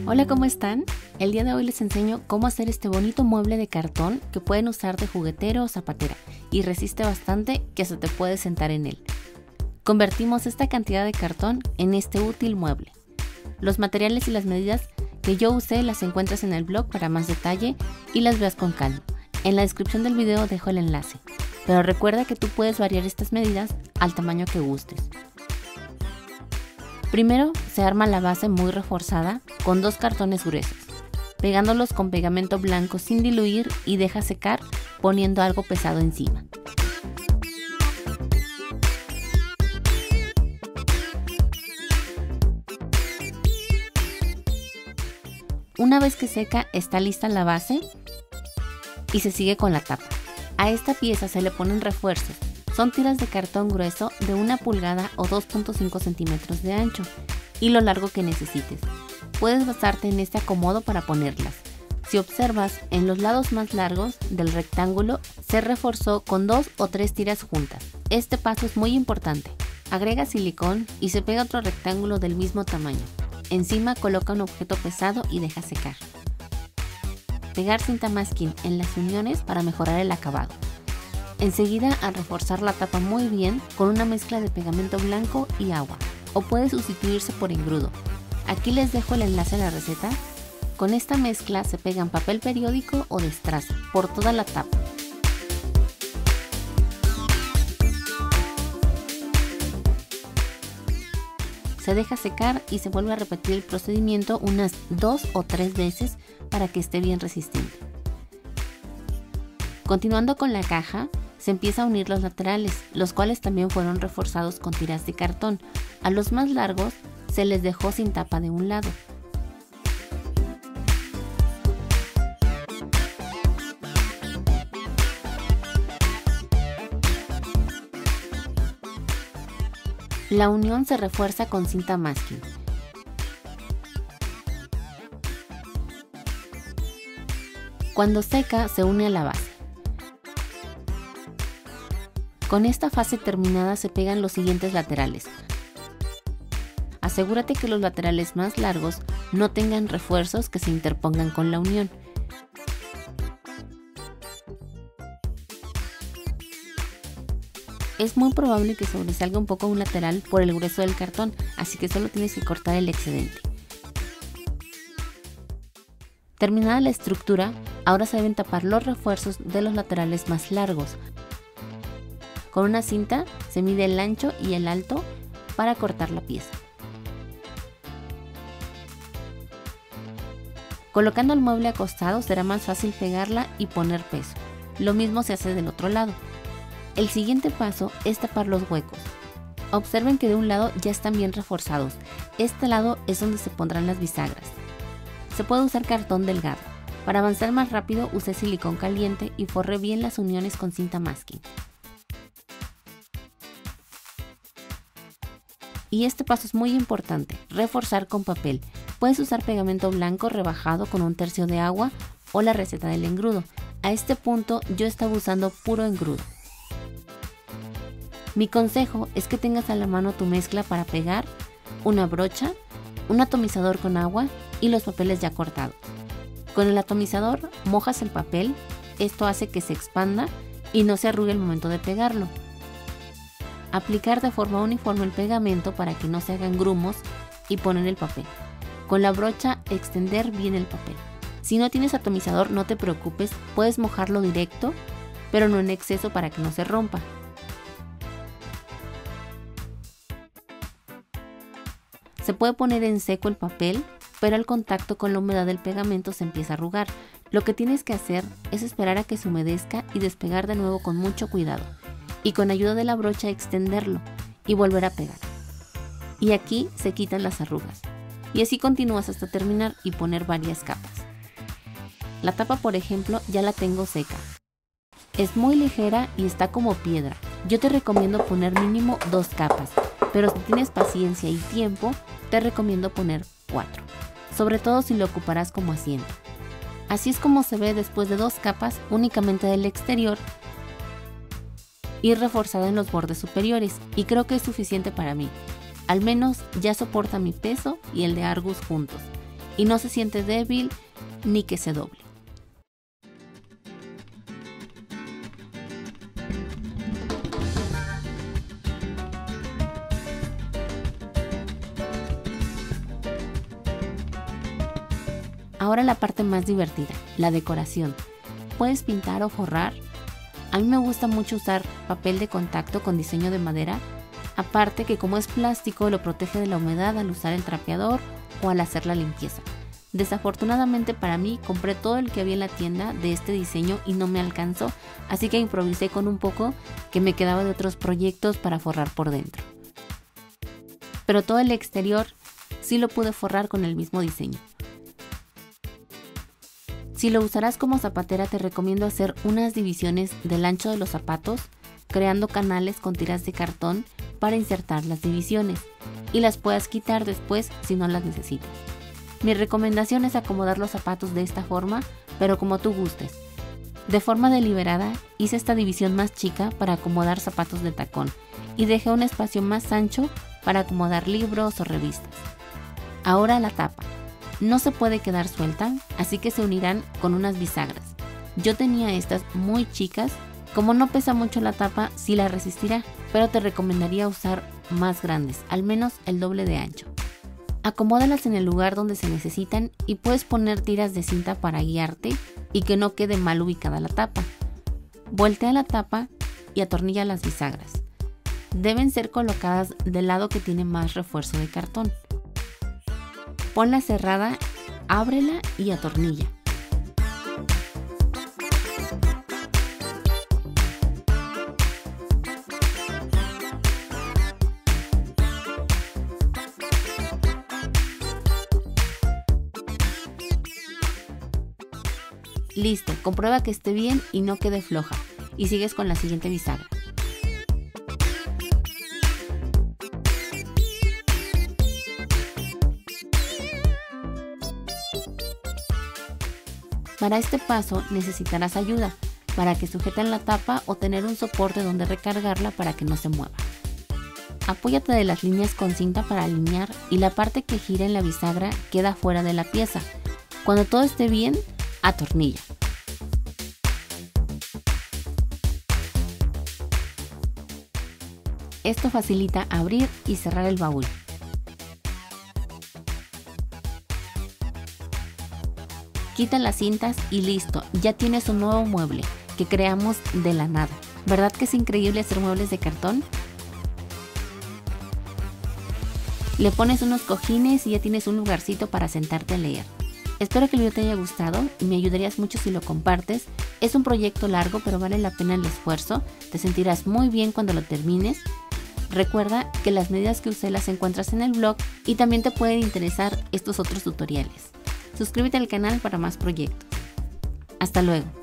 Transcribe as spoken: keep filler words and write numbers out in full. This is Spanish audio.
Hola, ¿cómo están? El día de hoy les enseño cómo hacer este bonito mueble de cartón que pueden usar de juguetero o zapatera y resiste bastante que se te puede sentar en él. Convertimos esta cantidad de cartón en este útil mueble. Los materiales y las medidas que yo usé las encuentras en el blog para más detalle y las veas con calma. En la descripción del video dejo el enlace, pero recuerda que tú puedes variar estas medidas al tamaño que gustes. Primero se arma la base muy reforzada con dos cartones gruesos, pegándolos con pegamento blanco sin diluir y deja secar poniendo algo pesado encima. Una vez que seca está lista la base y se sigue con la tapa. A esta pieza se le ponen refuerzos. Son tiras de cartón grueso de una pulgada o dos punto cinco centímetros de ancho y lo largo que necesites. Puedes basarte en este acomodo para ponerlas. Si observas, en los lados más largos del rectángulo se reforzó con dos o tres tiras juntas. Este paso es muy importante. Agrega silicón y se pega otro rectángulo del mismo tamaño. Encima coloca un objeto pesado y deja secar. Pegar cinta masking en las uniones para mejorar el acabado. Enseguida a reforzar la tapa muy bien con una mezcla de pegamento blanco y agua, o puede sustituirse por engrudo. Aquí les dejo el enlace a la receta. Con esta mezcla se pegan papel periódico o de estraza por toda la tapa. Se deja secar y se vuelve a repetir el procedimiento unas dos o tres veces para que esté bien resistente. Continuando con la caja, se empieza a unir los laterales, los cuales también fueron reforzados con tiras de cartón. A los más largos se les dejó sin tapa de un lado. La unión se refuerza con cinta masking. Cuando seca, se une a la base. Con esta fase terminada se pegan los siguientes laterales. Asegúrate que los laterales más largos no tengan refuerzos que se interpongan con la unión. Es muy probable que sobresalga un poco un lateral por el grueso del cartón, así que solo tienes que cortar el excedente. Terminada la estructura, ahora se deben tapar los refuerzos de los laterales más largos. Con una cinta se mide el ancho y el alto para cortar la pieza. Colocando el mueble acostado será más fácil pegarla y poner peso. Lo mismo se hace del otro lado. El siguiente paso es tapar los huecos. Observen que de un lado ya están bien reforzados. Este lado es donde se pondrán las bisagras. Se puede usar cartón delgado. Para avanzar más rápido usé silicón caliente y forré bien las uniones con cinta masking. Y este paso es muy importante, reforzar con papel. Puedes usar pegamento blanco rebajado con un tercio de agua o la receta del engrudo. A este punto yo estaba usando puro engrudo. Mi consejo es que tengas a la mano tu mezcla para pegar, una brocha, un atomizador con agua y los papeles ya cortados. Con el atomizador mojas el papel, esto hace que se expanda y no se arrugue el momento de pegarlo. Aplicar de forma uniforme el pegamento para que no se hagan grumos y poner el papel. Con la brocha extender bien el papel. Si no tienes atomizador no te preocupes, puedes mojarlo directo, pero no en exceso para que no se rompa. Se puede poner en seco el papel, pero al contacto con la humedad del pegamento se empieza a arrugar. Lo que tienes que hacer es esperar a que se humedezca y despegar de nuevo con mucho cuidado. Y con ayuda de la brocha extenderlo y volver a pegar. Y aquí se quitan las arrugas. Y así continúas hasta terminar y poner varias capas. La tapa, por ejemplo, ya la tengo seca. Es muy ligera y está como piedra. Yo te recomiendo poner mínimo dos capas, pero si tienes paciencia y tiempo, te recomiendo poner cuatro. Sobre todo si lo ocuparás como asiento. Así es como se ve después de dos capas únicamente del exterior y reforzada en los bordes superiores, y creo que es suficiente para mí. Al menos ya soporta mi peso y el de Argus juntos, y no se siente débil ni que se doble. Ahora la parte más divertida, la decoración. Puedes pintar o forrar. A mí me gusta mucho usar papel de contacto con diseño de madera, aparte que como es plástico lo protege de la humedad al usar el trapeador o al hacer la limpieza. Desafortunadamente para mí compré todo el que había en la tienda de este diseño y no me alcanzó, así que improvisé con un poco que me quedaba de otros proyectos para forrar por dentro. Pero todo el exterior sí lo pude forrar con el mismo diseño. Si lo usarás como zapatera, te recomiendo hacer unas divisiones del ancho de los zapatos, creando canales con tiras de cartón para insertar las divisiones y las puedas quitar después si no las necesitas. Mi recomendación es acomodar los zapatos de esta forma, pero como tú gustes. De forma deliberada hice esta división más chica para acomodar zapatos de tacón y dejé un espacio más ancho para acomodar libros o revistas. Ahora la tapa. No se puede quedar suelta, así que se unirán con unas bisagras. Yo tenía estas muy chicas, como no pesa mucho la tapa, sí la resistirá, pero te recomendaría usar más grandes, al menos el doble de ancho. Acomódalas en el lugar donde se necesitan y puedes poner tiras de cinta para guiarte y que no quede mal ubicada la tapa. Voltea la tapa y atornilla las bisagras. Deben ser colocadas del lado que tiene más refuerzo de cartón. Ponla cerrada, ábrela y atornilla. Listo, comprueba que esté bien y no quede floja y sigues con la siguiente bisagra. Para este paso necesitarás ayuda para que sujeten la tapa o tener un soporte donde recargarla para que no se mueva. Apóyate de las líneas con cinta para alinear y la parte que gira en la bisagra queda fuera de la pieza. Cuando todo esté bien, atornilla. Esto facilita abrir y cerrar el baúl. Quita las cintas y listo, ya tienes un nuevo mueble que creamos de la nada. ¿Verdad que es increíble hacer muebles de cartón? Le pones unos cojines y ya tienes un lugarcito para sentarte a leer. Espero que el video te haya gustado y me ayudarías mucho si lo compartes. Es un proyecto largo, pero vale la pena el esfuerzo. Te sentirás muy bien cuando lo termines. Recuerda que las medidas que usé las encuentras en el blog y también te pueden interesar estos otros tutoriales. Suscríbete al canal para más proyectos. Hasta luego.